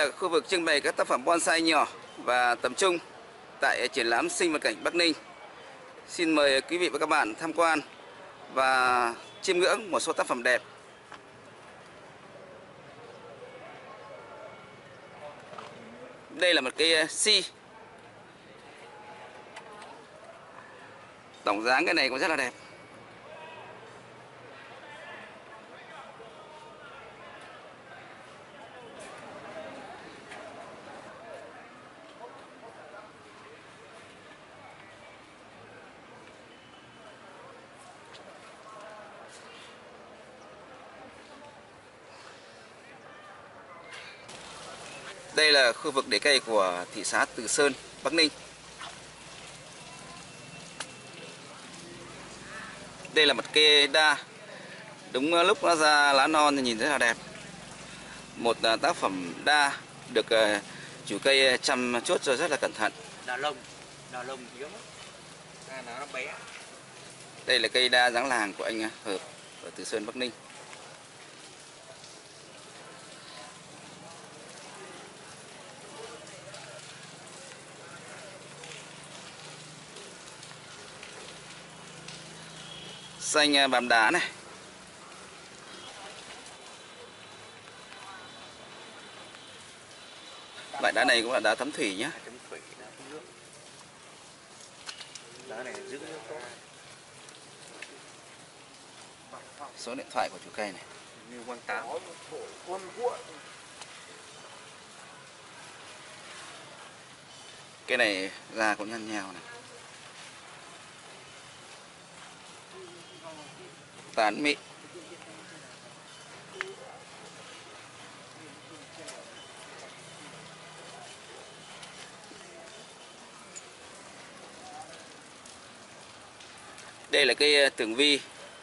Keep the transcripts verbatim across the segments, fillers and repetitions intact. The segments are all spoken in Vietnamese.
là khu vực trưng bày các tác phẩm bonsai nhỏ và tầm trung tại triển lãm Sinh vật cảnh Bắc Ninh. Xin mời quý vị và các bạn tham quan và chiêm ngưỡng một số tác phẩm đẹp. Đây là một cây si. Tổng dáng cái này cũng rất là đẹp. Đây là khu vực để cây của thị xã Từ Sơn, Bắc Ninh. Đây là một cây đa. Đúng lúc nó ra lá non thì nhìn rất là đẹp. Một tác phẩm đa được chủ cây chăm chút rồi rất là cẩn thận. Đào lông, đào lông hiếm. À, nó bé. Đây là cây đa dáng làng của anh Hợp ở Từ Sơn, Bắc Ninh. Xanh bám đá này. Loại đá này cũng là đá thấm thủy nhé. Thấm thủy, đá thấm nước. Đá này giữ nước tốt. Số điện thoại của chủ cây này. Như quang tám. Cái này da cũng nhăn nheo này. Tán mị. Đây là cây tường vi.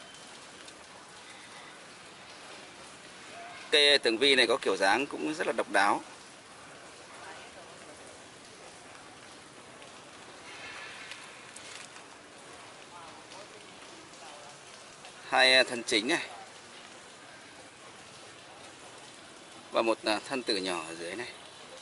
Cây tường vi này có kiểu dáng cũng rất là độc đáo. Hai thân chính này và một thân tử nhỏ ở dưới này.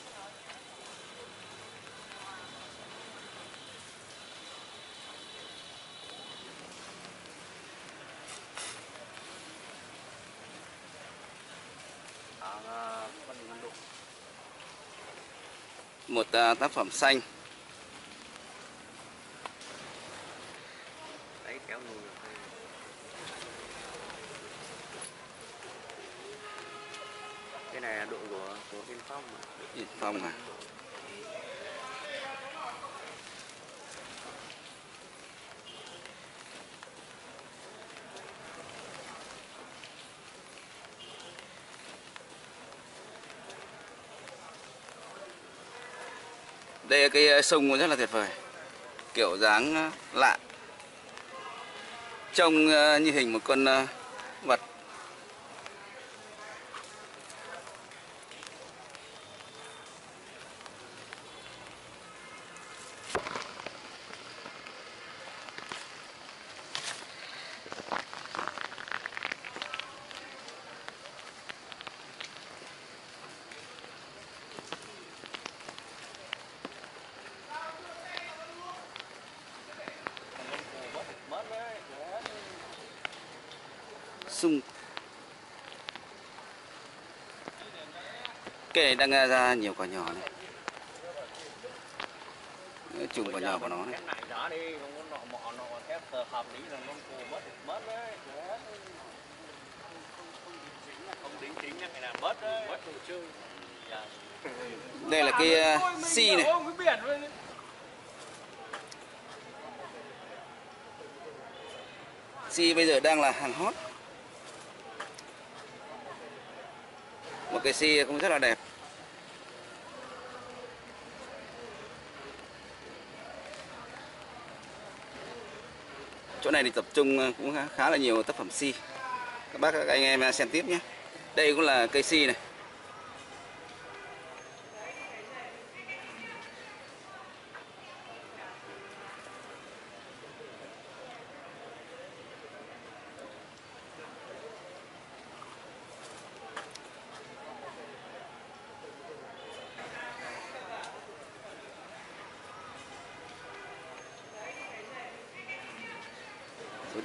Một tác phẩm xanh. Đấy, kéo người. Cái này là độ của của Yên Phong mà. Yên Phong à? Đây là cây sung rất là tuyệt vời. Kiểu dáng lạ. Trông như hình một con vật. Sung. Cái này đang ra nhiều quả nhỏ này. Chùm quả nhỏ của nó này. Đây là cái si này. Si bây giờ đang là hàng hot. Một cái si cũng rất là đẹp. Chỗ này thì tập trung cũng khá là nhiều tác phẩm si. Các bác các anh em xem tiếp nhé. Đây cũng là cây si này.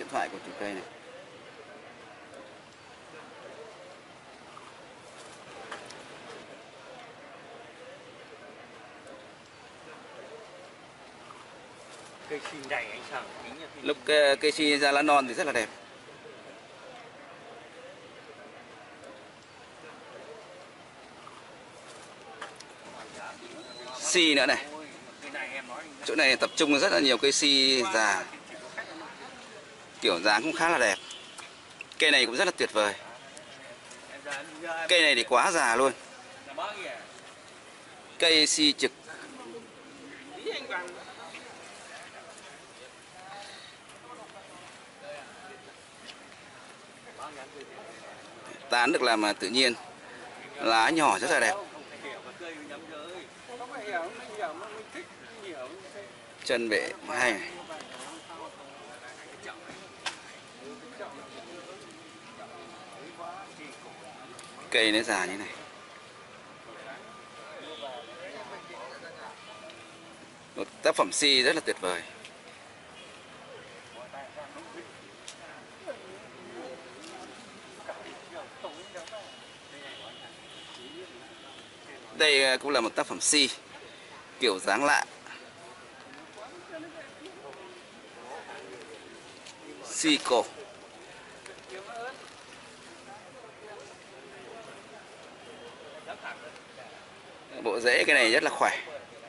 thoại của chủ cây này. Cây si đầy ánh sáng. Lúc uh, cây si ra lá non thì rất là đẹp. Si nữa này. Chỗ này tập trung rất là nhiều cây si già. Kiểu dáng cũng khá là đẹp. Cây này cũng rất là tuyệt vời. Cây này thì quá già luôn. Cây si trực. Tán được làm tự nhiên. Lá nhỏ rất là đẹp. Chân bệ hay này. Cây nó già như này. Một tác phẩm si rất là tuyệt vời. Đây cũng là một tác phẩm si kiểu dáng lạ. Si cổ. Bộ rễ cái này rất là khỏe.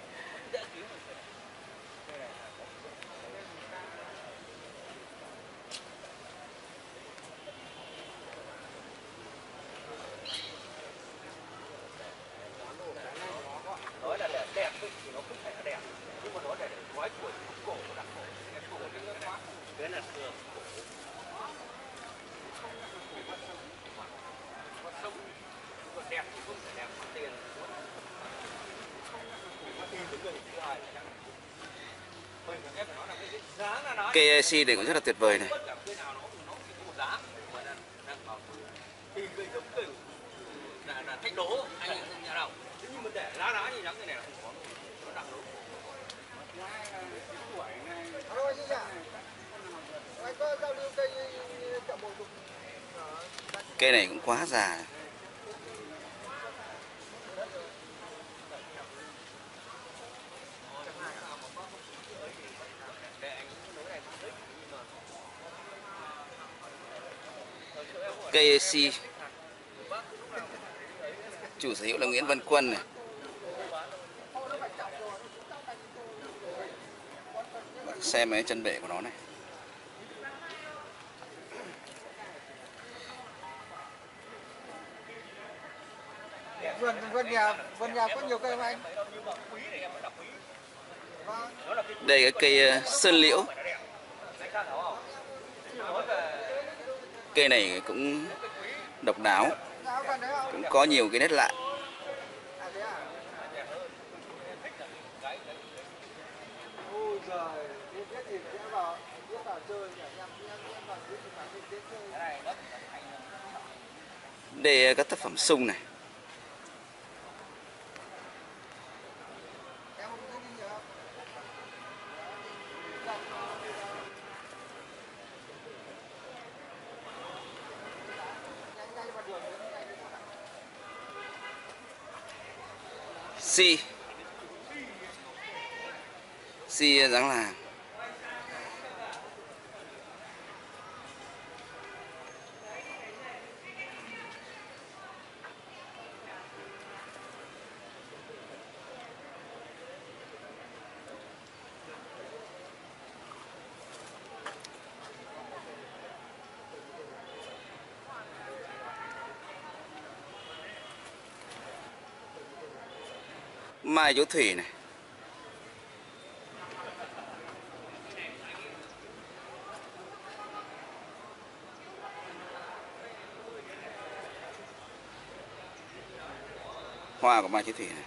Cây si này cũng rất là tuyệt vời này. Cây này cũng quá già này. Cây si chủ sở hữu là Nguyễn Văn Quân này. Xem cái chân bệ của nó này. Vườn vườn nhà vườn nhà có nhiều cây không anh? Đây cái cây sơn liễu. Cây này cũng độc đáo, cũng có nhiều cái nét lạ. Đây các tác phẩm sung này. Si Si dáng làng. Mai Chỗ Thủy này. Hoa của Mai Chỗ Thủy này.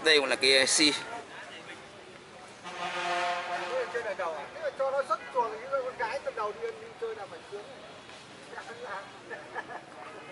Đây cũng là cây si. Chơi này đầu à? Thế mà cho nó xuất chuồng những con gái từ đầu đi đi chơi là phải sướng.